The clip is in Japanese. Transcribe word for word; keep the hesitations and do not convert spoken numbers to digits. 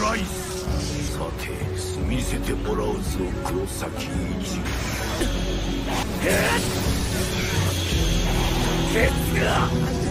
ライス。さて住みせてもらうぞ黒崎一。鉄が